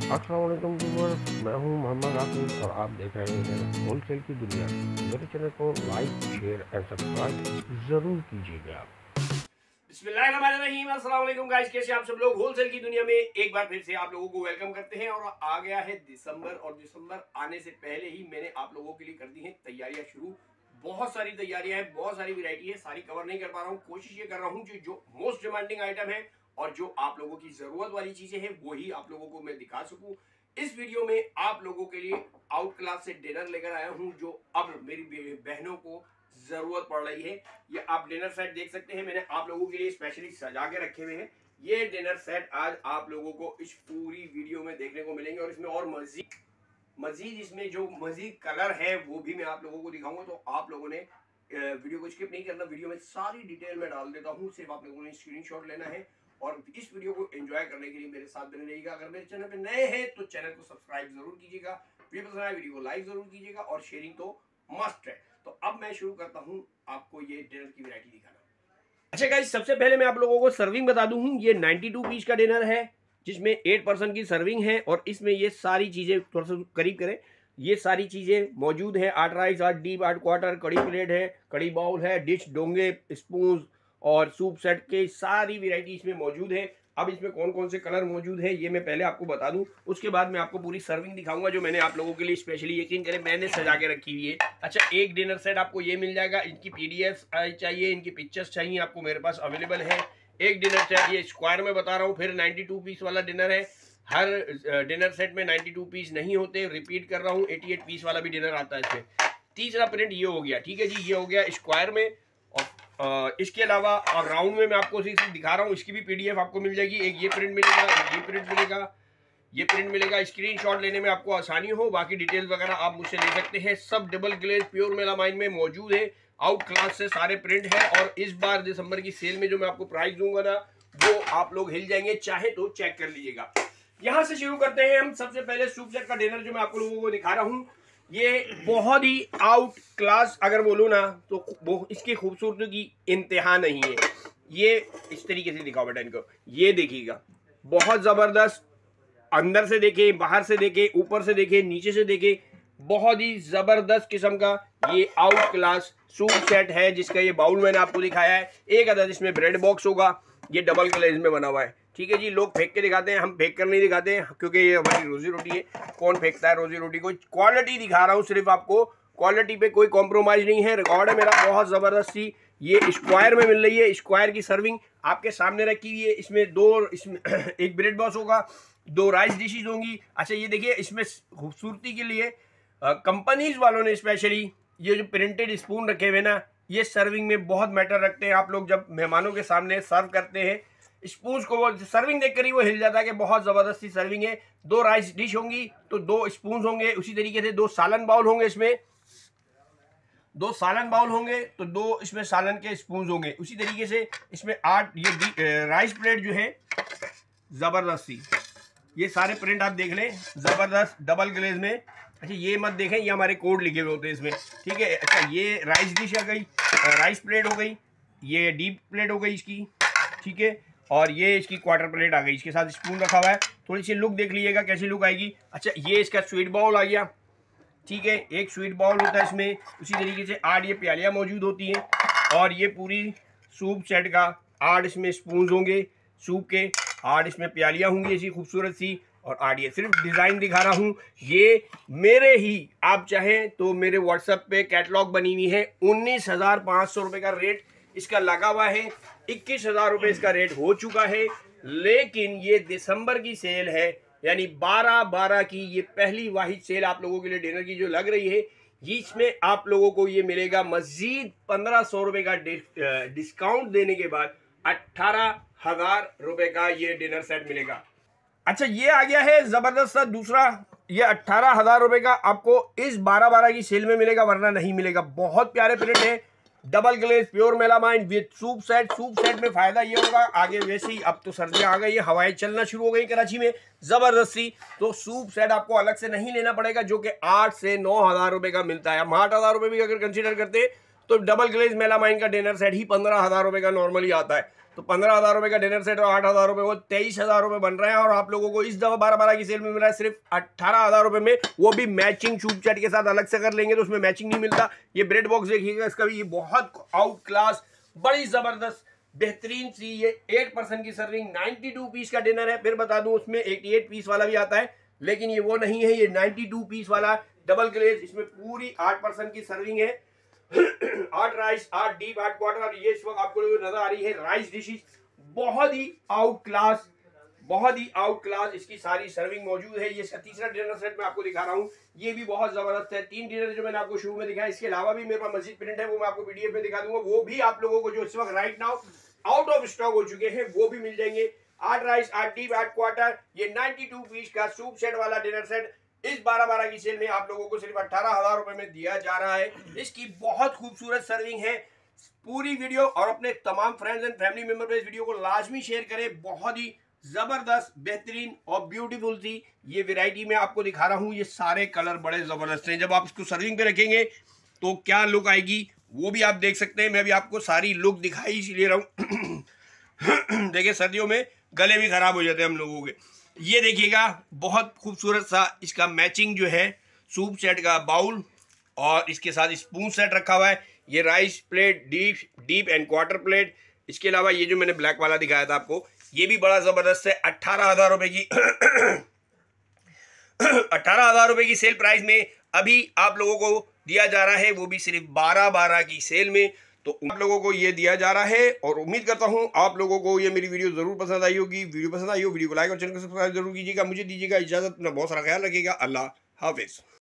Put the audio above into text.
अस्सलाम वालेकुम व्यूअर्स, मैं हूं मोहम्मद आकिब और आप देख रहे हैं होलसेल की दुनिया। मेरे चैनल को लाइक, शेयर एंड सब्सक्राइब ज़रूर कीजिएगा। बिस्मिल्लाहिर्रहमानिर्रहीम। अस्सलाम वालेकुम गाइस, कैसे आप सब लोग। होलसेल की दुनिया में एक बार फिर से आप लोगों को वेलकम करते हैं। और आ गया है दिसंबर, और दिसंबर आने से पहले ही मैंने आप लोगों के लिए कर दी हैं तैयारियां शुरू। बहुत सारी तैयारियां हैं, बहुत सारी वैरायटी है, सारी कवर नहीं कर पा रहा हूं। कोशिश ये कर रहा हूं कि जो मोस्ट डिमांडिंग आइटम है और जो आप लोगों की जरूरत वाली चीजें हैं वही आप लोगों को मैं दिखा सकूं। इस वीडियो में आप लोगों के लिए आउट क्लास से डिनर लेकर आया हूं, जो अब मेरी बहनों को जरूरत पड़ रही है। ये आप डिनर सेट देख सकते हैं, मैंने आप लोगों के लिए स्पेशली सजा के रखे हुए हैं। ये डिनर सेट आज आप लोगों को इस पूरी वीडियो में देखने को मिलेंगे, और इसमें और मजीद इसमें जो मजीद कलर है वो भी मैं आप लोगों को दिखाऊंगा। तो आप लोगों ने वीडियो को स्किप नहीं करना, वीडियो में सारी डिटेल में डाल देता हूँ, सिर्फ आप लोगों ने स्क्रीनशॉट लेना है और इस वीडियो को एंजॉय करने के लिए मेरे साथ बने रहिएगा। अगर मेरे चैनल पे नए हैं तो चैनल को सब्सक्राइब जरूर कीजिएगा, वीडियो पसंद आए वीडियो को लाइक जरूर कीजिएगा, और शेयरिंग तो मस्ट है। तो अब मैं शुरू करता हूं आपको ये डिनर की वैरायटी दिखाना। अच्छा गाइस, सबसे पहले मैं आप लोगों को सर्विंग बता दूं। ये 92 पीस का डिनर है, जिसमें 8 पर्सन की सर्विंग है, और इसमें ये सारी चीजें थोड़ा सा करीब करें, ये सारी चीजें मौजूद है। 8 राइस, 8 डीप, 8 क्वार्टर, कड़ी प्लेट है, कड़ी बाउल है, डिश, डोंगे, स्पून और सूप सेट के सारी वैरायटी इसमें मौजूद है। अब इसमें कौन कौन से कलर मौजूद है ये मैं पहले आपको बता दूं, उसके बाद मैं आपको पूरी सर्विंग दिखाऊंगा, जो मैंने आप लोगों के लिए स्पेशली, यकीन करें, मैंने सजा के रखी हुई है। अच्छा, एक डिनर सेट आपको ये मिल जाएगा। इनकी पीडीएफ चाहिए, इनकी पिक्चर्स चाहिए, आपको मेरे पास अवेलेबल है। एक डिनर सेट ये स्क्वायर में बता रहा हूँ, फिर 92 पीस वाला डिनर है। हर डिनर सेट में 92 पीस नहीं होते, रिपीट कर रहा हूँ, 88 पीस वाला भी डिनर आता है इसमें। तीसरा प्रिंट ये हो गया, ठीक है जी, ये हो गया स्क्वायर में। और इसके अलावा और राउंड में मैं आपको सिर्फ दिखा रहा हूँ, इसकी भी पीडीएफ आपको मिल जाएगी। एक ये प्रिंट मिलेगा, ये प्रिंट मिलेगा, ये प्रिंट मिलेगा। स्क्रीनशॉट लेने में आपको आसानी हो, बाकी डिटेल्स वगैरह आप मुझसे ले सकते हैं। सब डबल ग्लेज प्योर मेलामाइन में मौजूद है। आउट क्लास से सारे प्रिंट है, और इस बार दिसंबर की सेल में जो मैं आपको प्राइस दूंगा ना, वो आप लोग हिल जाएंगे, चाहे तो चेक कर लीजिएगा। यहां से शुरू करते हैं हम। सबसे पहले सूप सेट का डिनर जो मैं आपको लोगों को दिखा रहा हूँ, ये बहुत ही आउट क्लास अगर बोलूँ ना, तो वो इसकी खूबसूरती की इंतहा नहीं है। ये इस तरीके से दिखाओ बेटा इनको, ये देखिएगा, बहुत ज़बरदस्त। अंदर से देखे, बाहर से देखे, ऊपर से देखे, नीचे से देखे, बहुत ही ज़बरदस्त किस्म का ये आउट क्लास सूप सेट है, जिसका ये बाउल मैंने आपको दिखाया है। एक अदद इसमें ब्रेड बॉक्स होगा, ये डबल ग्लेज में बना हुआ है, ठीक है जी। लोग फेंक के दिखाते हैं, हम फेंक कर नहीं दिखाते हैं, क्योंकि ये हमारी रोजी रोटी है। कौन फेंकता है रोजी रोटी को। क्वालिटी दिखा रहा हूँ सिर्फ आपको, क्वालिटी पे कोई कॉम्प्रोमाइज़ नहीं है। रिकॉर्ड है मेरा बहुत ज़बरदस्त सी। ये स्क्वायर में मिल रही है, स्क्वायर की सर्विंग आपके सामने रखी हुई है। इसमें एक ब्रेड बॉक्स होगा, 2 राइस डिशेज होंगी। अच्छा, ये देखिए, इसमें खूबसूरती के लिए कंपनीज वालों ने स्पेशली ये जो प्रिंटेड स्पून रखे हुए ना, ये सर्विंग में बहुत मैटर रखते हैं। आप लोग जब मेहमानों के सामने सर्व करते हैं, स्पून को वो सर्विंग देखकर ही वो हिल जाता है कि बहुत ज़बरदस्ती सर्विंग है। 2 राइस डिश होंगी तो 2 स्पून होंगे, उसी तरीके से 2 सालन बाउल होंगे। इसमें 2 सालन बाउल होंगे तो 2 इसमें सालन के स्पून होंगे। उसी तरीके से इसमें 8 ये राइस प्लेट जो है ज़बरदस्ती, ये सारे प्रिंट आप देख लें, ज़बरदस्त डबल ग्लेज में। अच्छा, ये मत देखें, ये हमारे कोड लिखे हुए होते हैं इसमें, ठीक है। अच्छा, ये राइस डिश आ गई, राइस प्लेट हो गई, ये डीप प्लेट हो गई इसकी, ठीक है। और ये इसकी क्वार्टर प्लेट आ गई, इसके साथ स्पून रखा हुआ है। थोड़ी सी लुक देख लीजिएगा कैसी लुक आएगी। अच्छा, ये इसका स्वीट बाउल आ गया, ठीक है, एक स्वीट बाउल होता है इसमें। उसी तरीके से 8 ये प्यालियाँ मौजूद होती हैं, और ये पूरी सूप सेट का 8 इसमें स्पून होंगे सूप के, 8 इसमें प्यालियाँ होंगी ऐसी खूबसूरत सी, और 8 ये सिर्फ डिज़ाइन दिखा रहा हूँ। ये मेरे ही, आप चाहें तो मेरे व्हाट्सएप पे कैटलॉग बनी हुई है। 19,500 रुपये का रेट इसका लगा हुआ है, 21,000 रुपये इसका रेट हो चुका है। लेकिन ये दिसंबर की सेल है, यानी 12/12 की ये पहली वाहिद सेल आप लोगों के लिए डिनर की जो लग रही है, इसमें आप लोगों को ये मिलेगा मजीद 1,500 रुपये का डिस्काउंट देने के बाद 18,000 रुपये का ये डिनर सेट मिलेगा। अच्छा, ये आ गया है ज़बरदस्त सा दूसरा, ये 18,000 रुपये का आपको इस 12/12 की सेल में मिलेगा, वरना नहीं मिलेगा। बहुत प्यारे प्रिंट है, double glaze pure melamine with soup set. Soup set में फ़ायदा ये होगा, आगे वैसे ही अब तो सर्दियाँ आ गई है, हवाएं चलना शुरू हो गई कराची में ज़बरदस्ती, तो सूप सेट आपको अलग से नहीं लेना पड़ेगा, जो कि 8 से 9,000 रुपये का मिलता है। हम 8,000 रुपये भी अगर कंसिडर करते तो डबल ग्लेज मेलामाइन का डिनर सेट ही 15,000 रुपये का नॉर्मली आता है। तो 15,000 रुपए का डिनर सेट और 8,000 रुपए वो 23,000 रुपए बन रहे हैं। और आप लोगों को इस दफा 12-12 की सेल में मिल रहा है सिर्फ 18,000 रुपए में, वो भी मैचिंग शूप सेट के साथ। अलग से कर लेंगे तो उसमें मैचिंग नहीं मिलता। ये ब्रेड बॉक्स देखिएगा, इसका भी ये बहुत आउट क्लास, बड़ी जबरदस्त बेहतरीन सी ये 8 पर्सन की सर्विंग 92 पीस का डिनर है। फिर बता दूं उसमें 88 पीस वाला भी आता है, लेकिन ये वो नहीं है, ये 92 पीस वाला डबल ग्लेज। इसमें पूरी 8 पर्सन की सर्विंग है, 8 राइस, 8 डीप, 8 क्वार्टर। और ये इस वक्त आपको नजर आ रही है राइस डिशेस, बहुत ही आउट क्लास, बहुत ही आउट क्लास इसकी सारी सर्विंग मौजूद है। ये इसका तीसरा डिनर सेट मैं आपको दिखा रहा हूँ, ये भी बहुत जबरदस्त है। 3 डिनर जो मैंने आपको शुरू में दिखाया, इसके अलावा भी मेरे पास मस्जिद प्रिंट है, वो मैं आपको पीडीएफ में दिखा दूंगा। वो भी आप लोगों को जो इस वक्त right now out of stock हो चुके हैं वो भी मिल जाएंगे। 8 राइस, 8 डीप, 8 क्वार्टर, ये 92 पीस का सूप सेट वाला डिनर सेट इस 12-12 की सेल में आप लोगों को सिर्फ 18,000 रुपए में दिया जा रहा है। इसकी बहुत खूबसूरत सर्विंग है। पूरी वीडियो और अपने तमाम फ्रेंड्स एंड फैमिली मेंबर पे इस वीडियो को लाजमी शेयर करें। बहुत ही जबरदस्त, बेहतरीन और ब्यूटीफुल सी ये वैरायटी मैं आपको दिखा रहा हूँ। ये सारे कलर बड़े जबरदस्त हैं। जब आप इसको सर्विंग पे रखेंगे तो क्या लुक आएगी वो भी आप देख सकते हैं। मैं भी आपको सारी लुक दिखाई इसलिए रहा हूँ। देखिए सर्दियों में गले भी खराब हो जाते हैं हम लोगों के। ये देखिएगा बहुत खूबसूरत सा इसका मैचिंग जो है सूप सेट का बाउल और इसके साथ स्पून सेट रखा हुआ है। ये rice plate, deep and quarter plate. इसके अलावा ये जो मैंने ब्लैक वाला दिखाया था आपको, ये भी बड़ा जबरदस्त है। 18,000 रुपए की 18,000 रुपए की सेल प्राइस में अभी आप लोगों को दिया जा रहा है, वो भी सिर्फ 12-12 की सेल में। तो आप लोगों को ये दिया जा रहा है और उम्मीद करता हूं आप लोगों को ये मेरी वीडियो जरूर पसंद आई होगी। वीडियो पसंद आई हो वीडियो को लाइक और चैनल को सब्सक्राइब जरूर कीजिएगा। मुझे दीजिएगा इजाजत, अपना बहुत सारा ख्याल रखिएगा। अल्लाह हाफिज।